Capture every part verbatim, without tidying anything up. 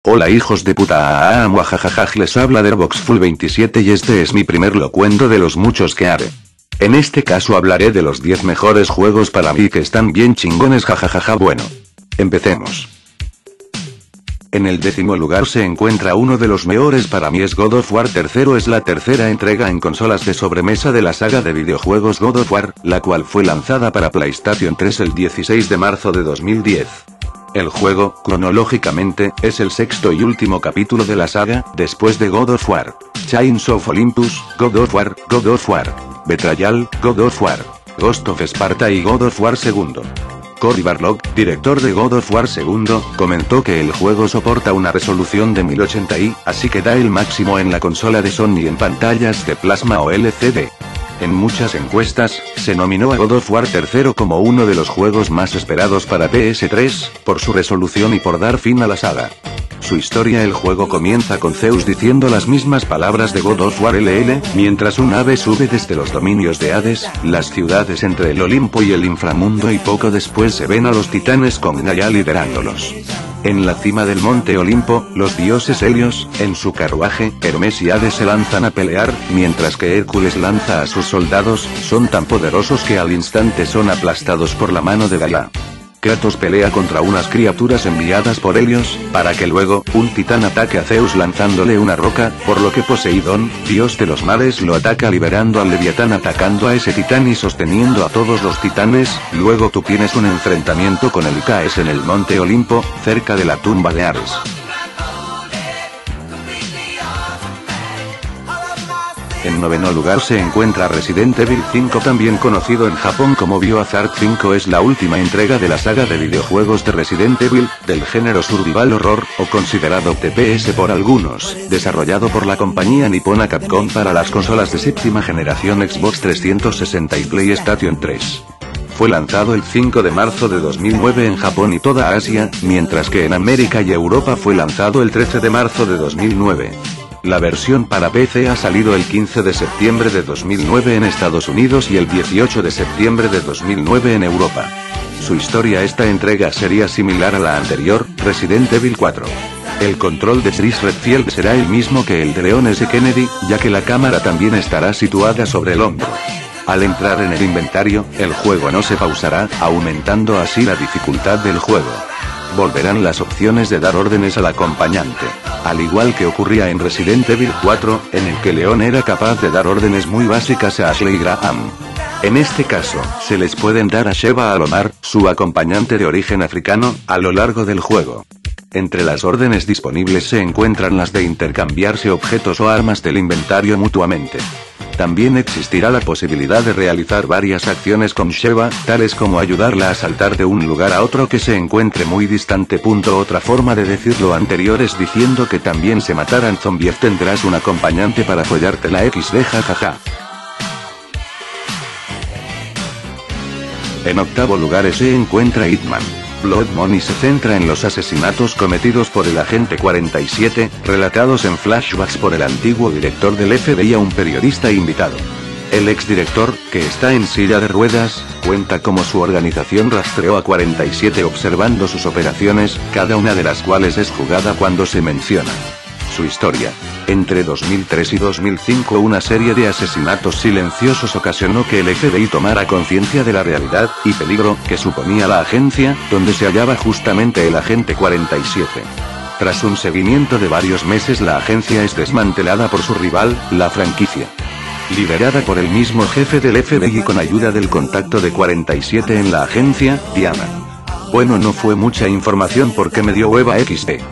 Hola hijos de puta, muajajajaj, les habla Derboxful veintisiete y este es mi primer locuendo de los muchos que haré. En este caso hablaré de los diez mejores juegos para mí que están bien chingones, jajajaja. Bueno, empecemos. En el décimo lugar se encuentra uno de los mejores para mí, es God of War. Tercero es la tercera entrega en consolas de sobremesa de la saga de videojuegos God of War, la cual fue lanzada para PlayStation tres el dieciséis de marzo de dos mil diez. El juego, cronológicamente, es el sexto y último capítulo de la saga, después de God of War, Chains of Olympus, God of War, God of War, Betrayal, God of War, Ghost of Sparta y God of War segundo. Cory Barlog, director de God of War segundo, comentó que el juego soporta una resolución de mil ochenta i, así que da el máximo en la consola de Sony en pantallas de plasma o L C D. En muchas encuestas, se nominó a God of War tercero como uno de los juegos más esperados para P S tres, por su resolución y por dar fin a la saga. Su historia: el juego comienza con Zeus diciendo las mismas palabras de God of War L L, mientras un ave sube desde los dominios de Hades, las ciudades entre el Olimpo y el inframundo, y poco después se ven a los titanes con Gaia liderándolos. En la cima del monte Olimpo, los dioses Helios, en su carruaje, Hermes y Hades se lanzan a pelear, mientras que Hércules lanza a sus soldados, son tan poderosos que al instante son aplastados por la mano de Gaia. Kratos pelea contra unas criaturas enviadas por Helios, para que luego, un titán ataque a Zeus lanzándole una roca, por lo que Poseidón, dios de los mares, lo ataca liberando al Leviatán atacando a ese titán y sosteniendo a todos los titanes. Luego tú tienes un enfrentamiento con el Caes en el monte Olimpo, cerca de la tumba de Ares. En noveno lugar se encuentra Resident Evil cinco, también conocido en Japón como Biohazard cinco. Es la última entrega de la saga de videojuegos de Resident Evil, del género Survival Horror, o considerado T P S por algunos, desarrollado por la compañía nipona Capcom para las consolas de séptima generación Xbox trescientos sesenta y PlayStation tres. Fue lanzado el cinco de marzo de dos mil nueve en Japón y toda Asia, mientras que en América y Europa fue lanzado el trece de marzo de dos mil nueve. La versión para P C ha salido el quince de septiembre de dos mil nueve en Estados Unidos y el dieciocho de septiembre de dos mil nueve en Europa. Su historia: esta entrega sería similar a la anterior, Resident Evil cuatro. El control de Chris Redfield será el mismo que el de Leon S. Kennedy, ya que la cámara también estará situada sobre el hombro. Al entrar en el inventario, el juego no se pausará, aumentando así la dificultad del juego. Volverán las opciones de dar órdenes al acompañante, al igual que ocurría en Resident Evil cuatro, en el que Leon era capaz de dar órdenes muy básicas a Ashley Graham. En este caso, se les pueden dar a Sheva Alomar, su acompañante de origen africano, a lo largo del juego. Entre las órdenes disponibles se encuentran las de intercambiarse objetos o armas del inventario mutuamente. También existirá la posibilidad de realizar varias acciones con Sheva, tales como ayudarla a saltar de un lugar a otro que se encuentre muy distante. Otra forma de decir lo anterior es diciendo que también se matarán zombies. Tendrás un acompañante para follarte la equis de, jajaja. En octavo lugar se encuentra Hitman. Blood Money se centra en los asesinatos cometidos por el agente cuarenta y siete, relatados en flashbacks por el antiguo director del F B I a un periodista invitado. El exdirector, que está en silla de ruedas, cuenta cómo su organización rastreó a cuarenta y siete observando sus operaciones, cada una de las cuales es jugada cuando se menciona su historia. Entre dos mil tres y dos mil cinco una serie de asesinatos silenciosos ocasionó que el F B I tomara conciencia de la realidad y peligro que suponía la agencia, donde se hallaba justamente el agente cuarenta y siete. Tras un seguimiento de varios meses, la agencia es desmantelada por su rival, la franquicia. Liderada por el mismo jefe del F B I y con ayuda del contacto de cuarenta y siete en la agencia, Diana. Bueno, no fue mucha información porque me dio hueva equis de.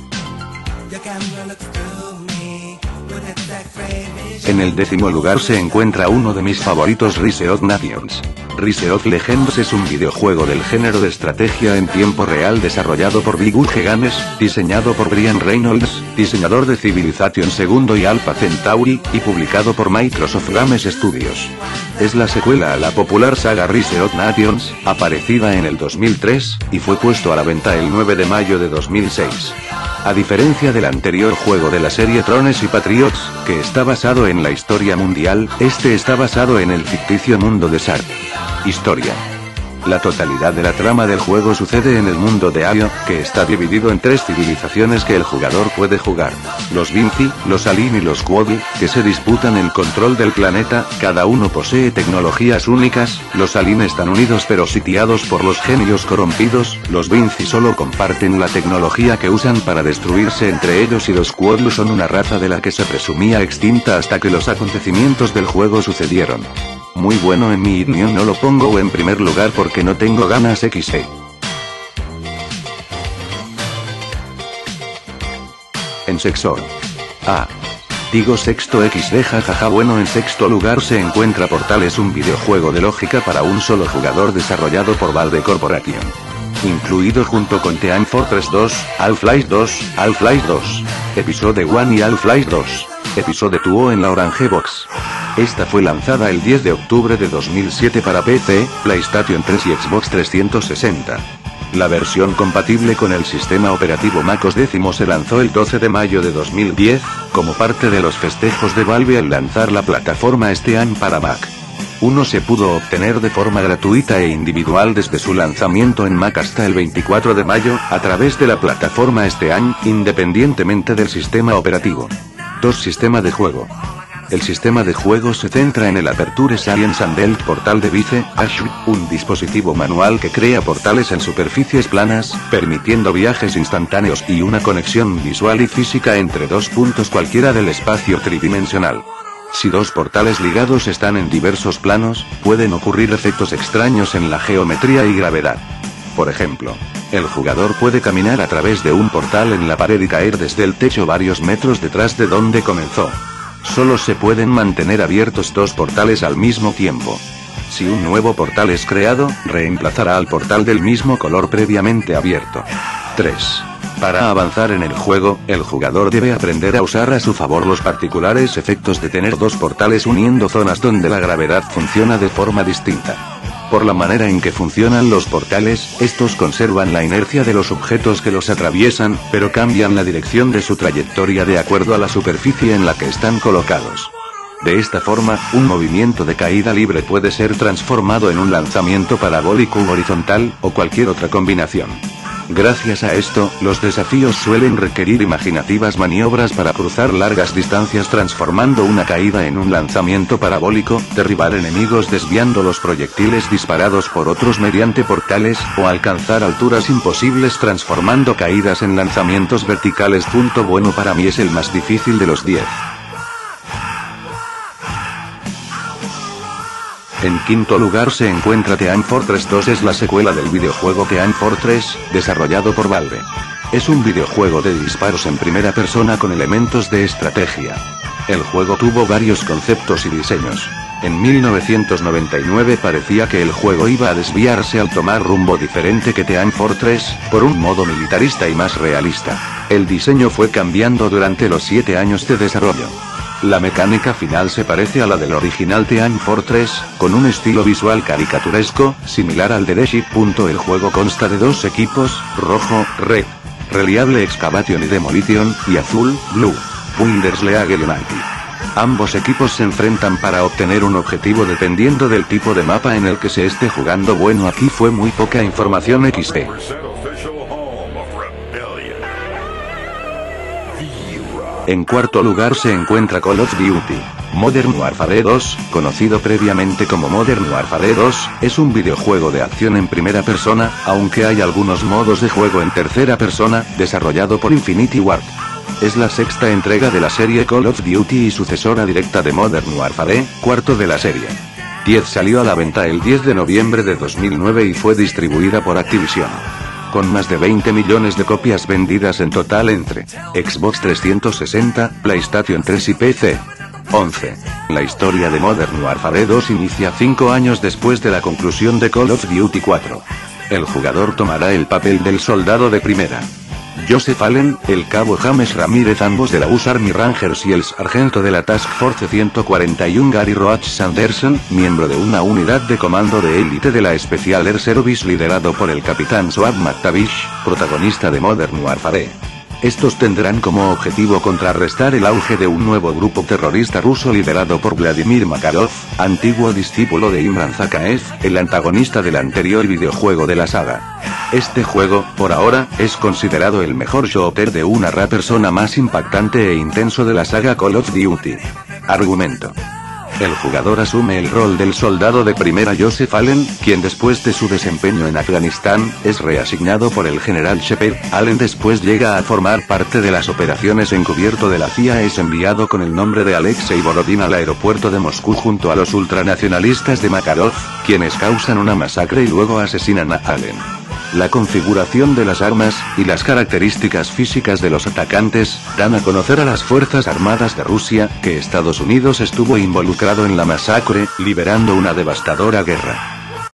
En el décimo lugar se encuentra uno de mis favoritos, Rise of Nations. Rise of Legends es un videojuego del género de estrategia en tiempo real desarrollado por Big Uge Games, diseñado por Brian Reynolds, diseñador de Civilization segundo y Alpha Centauri, y publicado por Microsoft Games Studios. Es la secuela a la popular saga Rise of Nations, aparecida en el dos mil tres, y fue puesto a la venta el nueve de mayo de dos mil seis. A diferencia del anterior juego de la serie Thrones y Patriots, que está basado en la historia mundial, este está basado en el ficticio mundo de Sark. Historia. La totalidad de la trama del juego sucede en el mundo de Aio, que está dividido en tres civilizaciones que el jugador puede jugar. Los Vinci, los Alim y los Quodl, que se disputan el control del planeta, cada uno posee tecnologías únicas, los Alim están unidos pero sitiados por los genios corrompidos, los Vinci solo comparten la tecnología que usan para destruirse entre ellos y los Quodl son una raza de la que se presumía extinta hasta que los acontecimientos del juego sucedieron. Muy bueno en mi opinión, no lo pongo en primer lugar porque no tengo ganas equis. En sexo. Ah. Digo sexto equis de jajaja bueno en sexto lugar se encuentra Portales, un videojuego de lógica para un solo jugador desarrollado por Valve Corporation. Incluido junto con Team Fortress dos, Half-Life dos, Half-Life dos, Episode uno y Half-Life dos, Episode dos en la Orange Box. Esta fue lanzada el diez de octubre de dos mil siete para P C, PlayStation tres y Xbox trescientos sesenta. La versión compatible con el sistema operativo MacOS X se lanzó el doce de mayo de dos mil diez, como parte de los festejos de Valve al lanzar la plataforma este año para Mac. Uno se pudo obtener de forma gratuita e individual desde su lanzamiento en Mac hasta el veinticuatro de mayo, a través de la plataforma este año, independientemente del sistema operativo. dos Sistema de juego. El sistema de juego se centra en el Aperture Science and el portal de Vice, Ash, un dispositivo manual que crea portales en superficies planas, permitiendo viajes instantáneos y una conexión visual y física entre dos puntos cualquiera del espacio tridimensional. Si dos portales ligados están en diversos planos, pueden ocurrir efectos extraños en la geometría y gravedad. Por ejemplo, el jugador puede caminar a través de un portal en la pared y caer desde el techo varios metros detrás de donde comenzó. Solo se pueden mantener abiertos dos portales al mismo tiempo. Si un nuevo portal es creado, reemplazará al portal del mismo color previamente abierto. tres. Para avanzar en el juego, el jugador debe aprender a usar a su favor los particulares efectos de tener dos portales uniendo zonas donde la gravedad funciona de forma distinta. Por la manera en que funcionan los portales, estos conservan la inercia de los objetos que los atraviesan, pero cambian la dirección de su trayectoria de acuerdo a la superficie en la que están colocados. De esta forma, un movimiento de caída libre puede ser transformado en un lanzamiento parabólico u horizontal, o cualquier otra combinación. Gracias a esto, los desafíos suelen requerir imaginativas maniobras para cruzar largas distancias transformando una caída en un lanzamiento parabólico, derribar enemigos desviando los proyectiles disparados por otros mediante portales, o alcanzar alturas imposibles transformando caídas en lanzamientos verticales. Punto bueno para mí es el más difícil de los diez. En quinto lugar se encuentra Team Fortress dos, es la secuela del videojuego Team Fortress, desarrollado por Valve. Es un videojuego de disparos en primera persona con elementos de estrategia. El juego tuvo varios conceptos y diseños. En mil novecientos noventa y nueve parecía que el juego iba a desviarse al tomar rumbo diferente que Team Fortress, por un modo militarista y más realista. El diseño fue cambiando durante los siete años de desarrollo. La mecánica final se parece a la del original Team Fortress, con un estilo visual caricaturesco, similar al de The Ship. El juego consta de dos equipos, rojo, red, reliable excavation y demolition, y azul, blue, Builders League United. Ambos equipos se enfrentan para obtener un objetivo dependiendo del tipo de mapa en el que se esté jugando. Bueno, aquí fue muy poca información equis de. En cuarto lugar se encuentra Call of Duty Modern Warfare dos, conocido previamente como Modern Warfare dos, es un videojuego de acción en primera persona, aunque hay algunos modos de juego en tercera persona, desarrollado por Infinity Ward. Es la sexta entrega de la serie Call of Duty y sucesora directa de Modern Warfare, cuarto de la serie. diez salió a la venta el diez de noviembre de dos mil nueve y fue distribuida por Activision. Con más de veinte millones de copias vendidas en total entre Xbox trescientos sesenta, PlayStation tres y P C. once. La historia de Modern Warfare dos inicia cinco años después de la conclusión de Call of Duty cuatro. El jugador tomará el papel del soldado de primera Joseph Allen, el cabo James Ramírez, ambos de la U S Army Rangers, y el sargento de la Task Force ciento cuarenta y uno Gary Roach Sanderson, miembro de una unidad de comando de élite de la Special Air Service liderado por el capitán Swab McTavish, protagonista de Modern Warfare. Estos tendrán como objetivo contrarrestar el auge de un nuevo grupo terrorista ruso liderado por Vladimir Makarov, antiguo discípulo de Imran Zakhaev, el antagonista del anterior videojuego de la saga. Este juego, por ahora, es considerado el mejor shooter de una tercera persona más impactante e intenso de la saga Call of Duty. Argumento. El jugador asume el rol del soldado de primera Joseph Allen, quien después de su desempeño en Afganistán, es reasignado por el general Shepard. Allen después llega a formar parte de las operaciones encubierto de la C I A. Es enviado con el nombre de Alexei Borodin al aeropuerto de Moscú junto a los ultranacionalistas de Makarov, quienes causan una masacre y luego asesinan a Allen. La configuración de las armas, y las características físicas de los atacantes, dan a conocer a las Fuerzas Armadas de Rusia, que Estados Unidos estuvo involucrado en la masacre, liberando una devastadora guerra.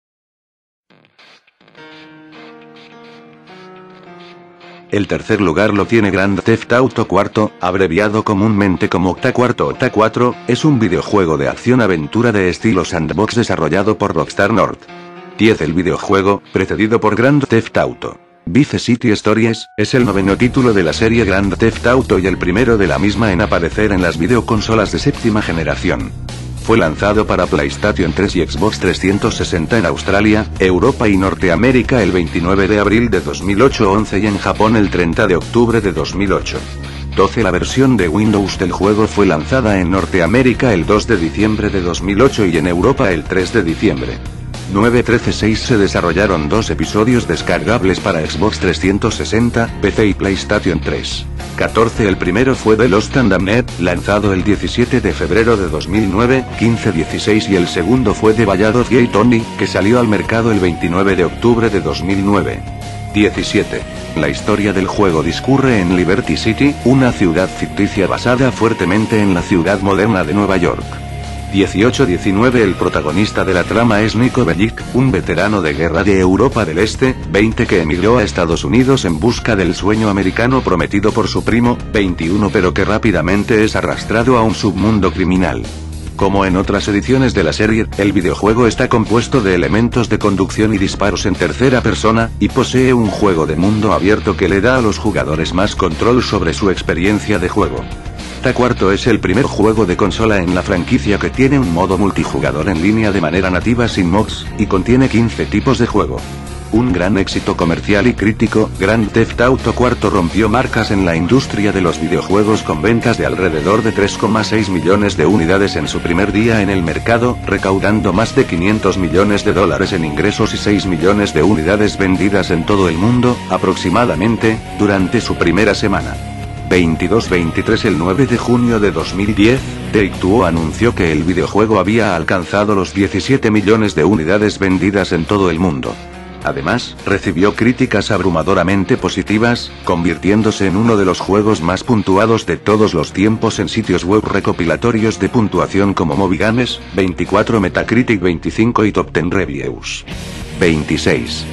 El tercer lugar lo tiene Grand Theft Auto cuatro, abreviado comúnmente como Octa cuatro o T A cuatro, es un videojuego de acción-aventura de estilo sandbox desarrollado por Rockstar North. diez El videojuego, precedido por Grand Theft Auto Vice City Stories, es el noveno título de la serie Grand Theft Auto y el primero de la misma en aparecer en las videoconsolas de séptima generación. Fue lanzado para PlayStation tres y Xbox trescientos sesenta en Australia, Europa y Norteamérica el veintinueve de abril de dos mil ocho, once y en Japón el treinta de octubre de dos mil ocho. doce La versión de Windows del juego fue lanzada en Norteamérica el dos de diciembre de dos mil ocho y en Europa el tres de diciembre. nueve trece seis Se desarrollaron dos episodios descargables para Xbox trescientos sesenta, P C y PlayStation tres. catorce El primero fue The Lost and Damned, lanzado el diecisiete de febrero de dos mil nueve, quince dieciséis y el segundo fue The Ballad of Gay Tony, que salió al mercado el veintinueve de octubre de dos mil nueve. diecisiete La historia del juego discurre en Liberty City, una ciudad ficticia basada fuertemente en la ciudad moderna de Nueva York. dieciocho diecinueve El protagonista de la trama es Niko Bellic, un veterano de guerra de Europa del Este. veinte Que emigró a Estados Unidos en busca del sueño americano prometido por su primo. veintiuno Pero que rápidamente es arrastrado a un submundo criminal. Como en otras ediciones de la serie, el videojuego está compuesto de elementos de conducción y disparos en tercera persona, y posee un juego de mundo abierto que le da a los jugadores más control sobre su experiencia de juego. T A cuatro es el primer juego de consola en la franquicia que tiene un modo multijugador en línea de manera nativa sin mods, y contiene quince tipos de juego. Un gran éxito comercial y crítico, Grand Theft Auto cuatro rompió marcas en la industria de los videojuegos con ventas de alrededor de tres coma seis millones de unidades en su primer día en el mercado, recaudando más de quinientos millones de dólares en ingresos y seis millones de unidades vendidas en todo el mundo, aproximadamente, durante su primera semana. veintidós veintitrés El nueve de junio de dos mil diez, Take-Two anunció que el videojuego había alcanzado los diecisiete millones de unidades vendidas en todo el mundo. Además, recibió críticas abrumadoramente positivas, convirtiéndose en uno de los juegos más puntuados de todos los tiempos en sitios web recopilatorios de puntuación como Movigames, veinticuatro Metacritic veinticinco y Top diez Reviews. veintiséis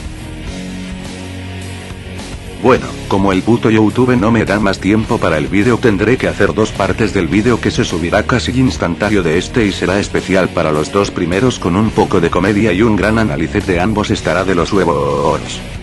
Bueno, como el puto YouTube no me da más tiempo para el vídeo, tendré que hacer dos partes del vídeo que se subirá casi instantáneo de este y será especial para los dos primeros con un poco de comedia y un gran análisis de ambos. Estará de los huevos.